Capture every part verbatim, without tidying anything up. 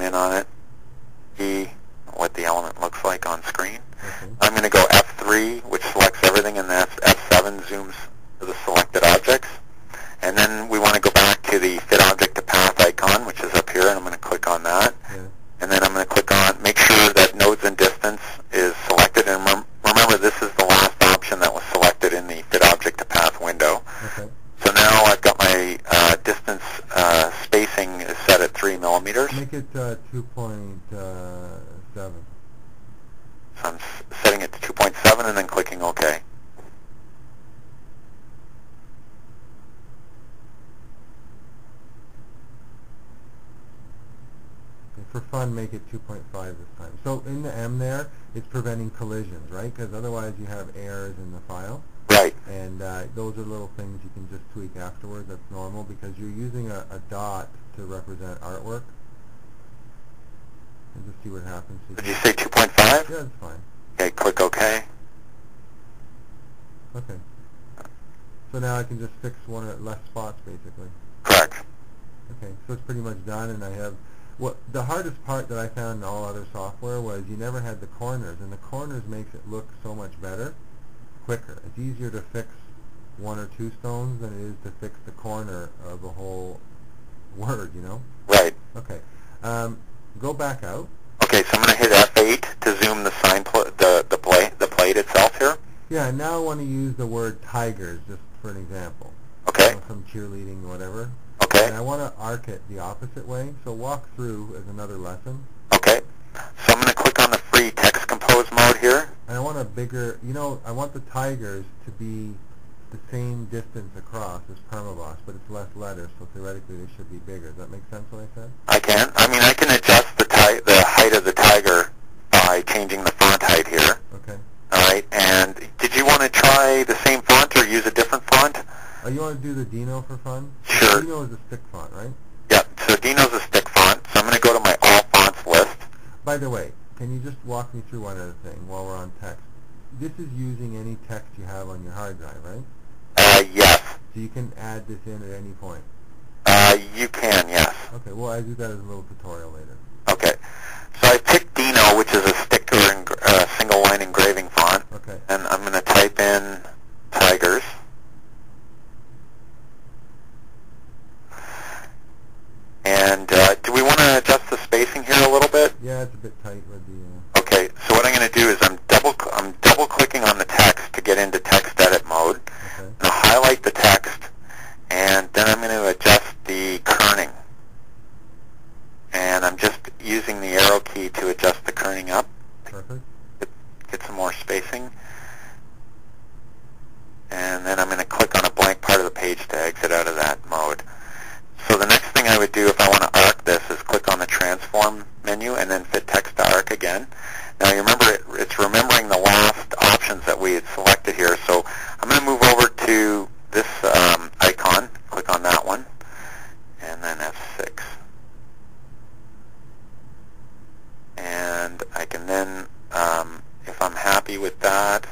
in on it, E, what the element looks like on screen. Okay. I'm going to go F three, which selects everything, and then F seven zooms to the selected objects. And then we want to go back to the fit object to path icon, which is up here, and I'm going to click on that. Yeah. And then I'm going to click on, make sure that nodes and distance is selected. And rem remember, this is the last option that was selected in the fit object to path window. Okay. So now I've got my uh, distance uh, spacing is set at three millimeters. Make it uh, two point seven. So I'm s setting it to two point seven and then clicking OK. For fun, make it two point five this time. So in the M there, it's preventing collisions, right? Because otherwise you have errors in the file. Right. And uh, those are little things you can just tweak afterwards. That's normal because you're using a, a dot to represent artwork. And just see what happens. Did you say two point five? Yeah, that's fine. Okay, click OK. Okay. So now I can just fix one or less spots, basically. Correct. Okay, so it's pretty much done, and I have... What the hardest part that I found in all other software was you never had the corners, and the corners makes it look so much better, quicker. It's easier to fix one or two stones than it is to fix the corner of a whole word, you know? Right. Okay. Um, go back out. Okay, so I'm going to hit F eight to zoom the sign, pl the the plate, the plate itself here. Yeah, and now I want to use the word tigers just for an example. Okay. You know, some cheerleading or whatever. Okay. And I want to arc it the opposite way, so walk through as another lesson. Okay. So I'm going to click on the free text compose mode here. And I want a bigger, you know, I want the tigers to be the same distance across as Permaboss, but it's less letters, so theoretically they should be bigger. Does that make sense what I said? I can. I mean, I can adjust the ti the height of the tiger by changing the font height here. Okay. All right. And did you want to try the same font or use a different font? Oh, you want to do the Dino for fun? Sure. Dino is a stick font, right? Yeah. So Dino's a stick font. So I'm going to go to my all fonts list. By the way, can you just walk me through one other thing while we're on text? This is using any text you have on your hard drive, right? Uh, yes. So you can add this in at any point? Uh, you can, yes. Okay, well, I do that as a little tutorial later. Okay. So I picked Dino, which is a sticker and uh, single line engraving font. Okay. And I'm going to type in tigers. And uh, do we want to adjust the spacing here a little bit? Yeah, it's a bit tight with the... Uh, Okay, so what I'm going to do is I'm double I'm double clicking on the text to get into text edit mode. okay. And I'll highlight the text, and then I'm going to adjust the kerning. And I'm just using the arrow key to adjust the kerning up. Perfect. Get, get some more spacing. And then I'm going to click on a blank part of the page to exit out of that mode. So the next thing I would do if I want to arc this is click on the transform menu and then fit text to arc again. Now you remember it, it's remembering the last options that we had selected here. So I'm going to move over to this um, icon, click on that one, and then F six. And I can then, um, if I'm happy with that,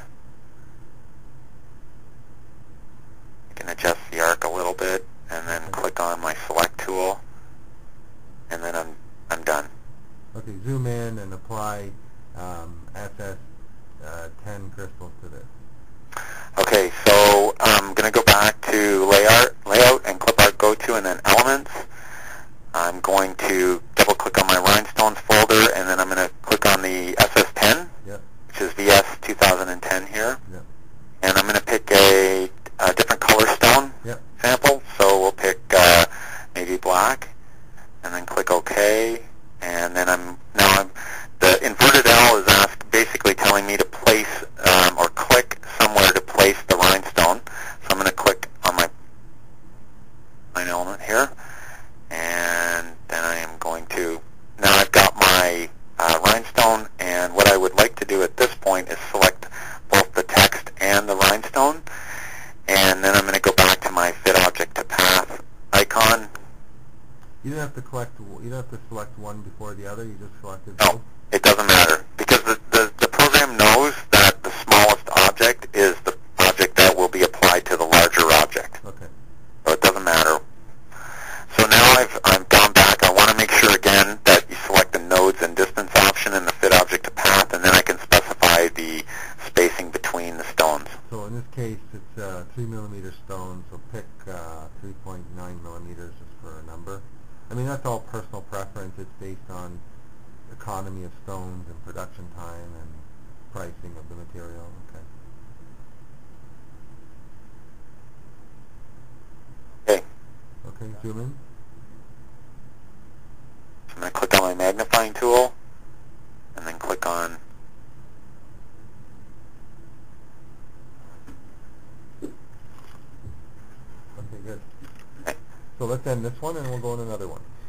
I can adjust the arc a little bit and then click on my select tool, and then I'm I'm done. Okay, zoom in and apply um, S S uh, ten crystals to this. Okay, so I'm going to go back to layout, layout and clip art go to, and then elements. I'm going to double click on my Rhinestones folder, and then I'm going to click on the S S ten, Yep. which is V S two thousand ten here. Yep. And I'm going to pick a, a different color stone Yep. sample. So we'll pick uh, maybe black, and then click OK. And then I'm now I'm the inverted L is ask basically telling me to place um, or click somewhere to place the rhinestone. So I'm going to click on my line element here, and then I am going to now I've got my uh, rhinestone. And what I would like to do at this point is select both the text and the rhinestone. And then I'm going to go back to my fit object to path icon. You don't have to collect. You don't have to select one before the other. You just selected No, both. it doesn't matter because the, the, the program knows that the smallest object is the object that will be applied to the larger object. Okay. So it doesn't matter. So now I've, I've gone back. I want to make sure again that you select a three millimeter stone, so pick uh, three point nine millimeters just for a number. I mean, that's all personal preference. It's based on economy of stones and production time and pricing of the material. Okay. Okay. Okay, zoom in. So I'm going to click on my magnifying tool and then click on Okay, good. okay. So let's end this one and we'll go on another one.